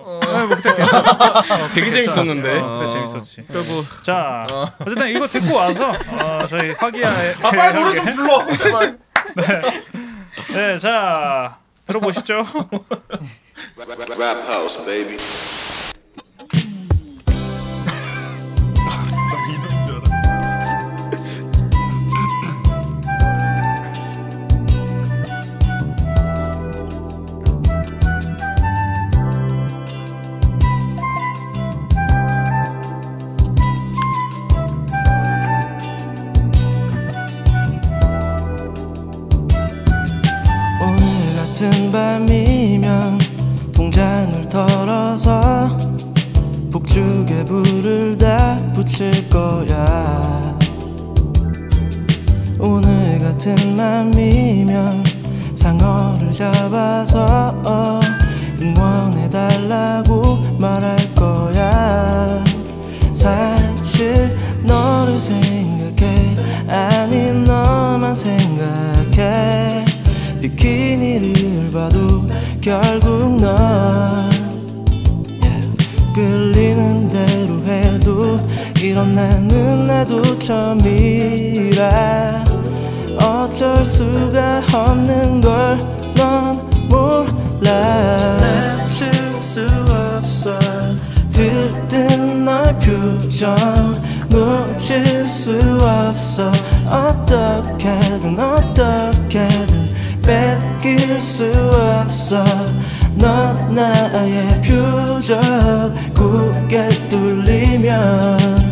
뭐 그때 괜찮아. 되게 재밌었는데. 그때 재밌었지. 그리고 자 어쨌든 이거 듣고 와서 저희 화기야에 빨리 노래 좀 불러. 제발. 네, 자 들어보시죠. Rap house, baby. 같은 밤이면 동장을 털어서 북쪽에 불을 다 붙일 거야. 오늘 같은 밤이면 상어를 잡아서 응원해달라고 말할 거야. 사실 너를 생각해, 아니 너만 생각해. 비키니를 봐도 결국 넌 끌리는 대로 해도 이런 나도 처음이라 어쩔 수가 없는 걸 넌 몰라. 멈출 수 없어. 들뜬 너의 표정 놓칠 수 없어. 어떻게든 뺏길 수 없어. 넌 나의 표적 고개 뚫리면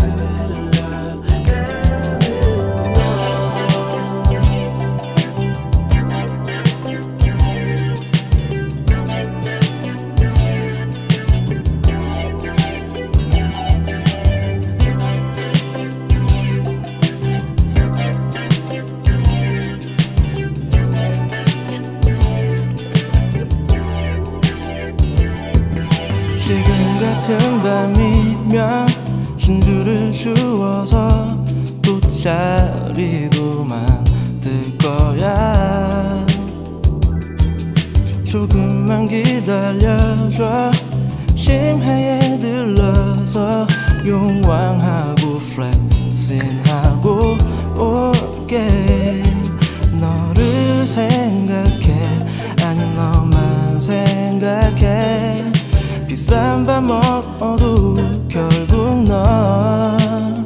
지금 같은 밤이면 신주를 주워서 돗자리도 만들 거야. 조금만 기다려줘. 심해에 들러서 용왕하고 플렉싱하고 올게. 너를 생각해, 아니 너만 생각해. 비싼 밥 먹어도 결국 넌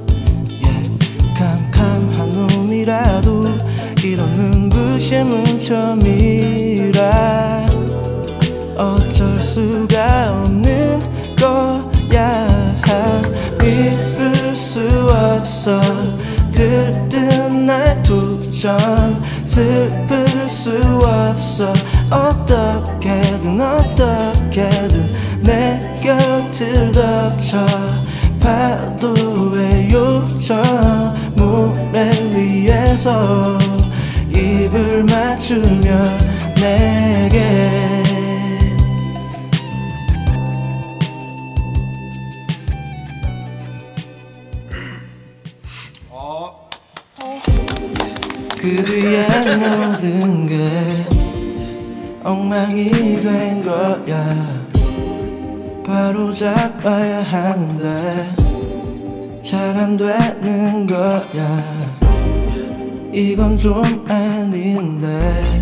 캄캄한 놈이라도 이런 눈부심은 처음이라 어쩔 수가 없는 거야. 미룰 수 없어. 들뜬 나의 도전 슬플 수 없어. 어떻게든 내 곁을 덮쳐. 파도의 요정 모래 위에서 입을 맞추며 내게 그 뒤에 모든 게 엉망이 된 거야. 바로 잡아야 하는데 잘 안 되는 거야. 이건 좀 아닌데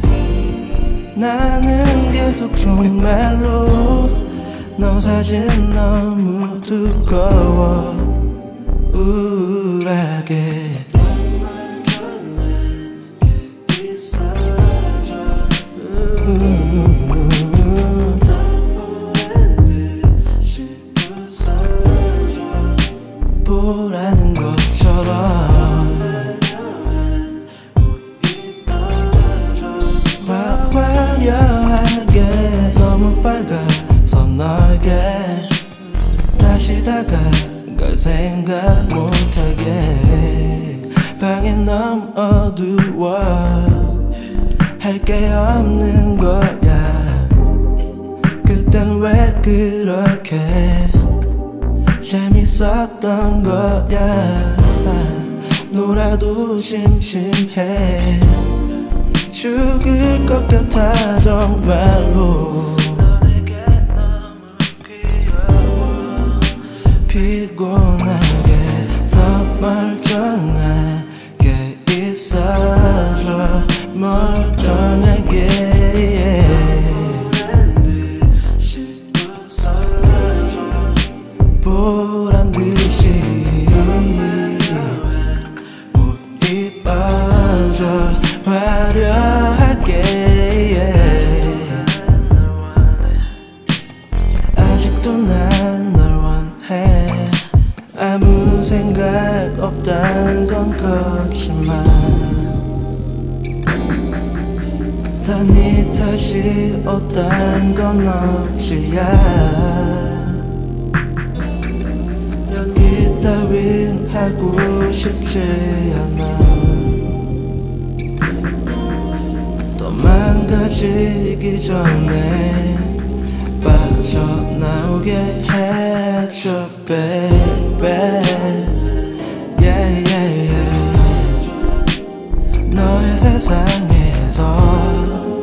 나는 계속 정말로 너 사진 너무 두꺼워 우울하게 보라는 것처럼 다 화려하게 너무 밝아서 너에게 다시 다가갈 생각 못하게 방이 너무 어두워 할 게 없는 거야. 그땐 왜 그렇게 재밌었던 거야. 놀아도 심심해 죽을 것 같아 정말로. 너에게 너무 생각 없단 건 거짓말 다 네 탓이 없단 건 억지야 연기 따윈 하고 싶지 않아 더 망가지기 전에 빠져나오게 해줘 baby yeah, yeah, yeah. 너의 세상에서